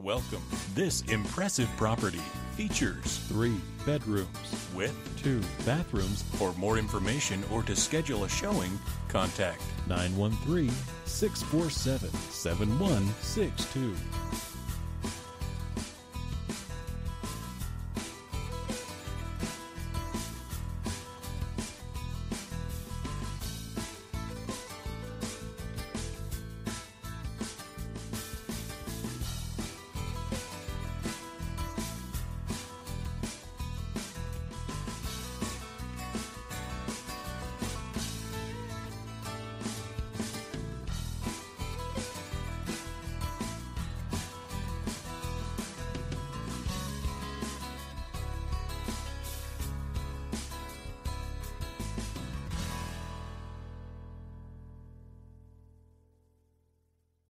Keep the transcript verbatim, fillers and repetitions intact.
Welcome. This impressive property features Three bedrooms with two bathrooms. For more information or to schedule a showing, contact nine one three, six four seven, seven one six two.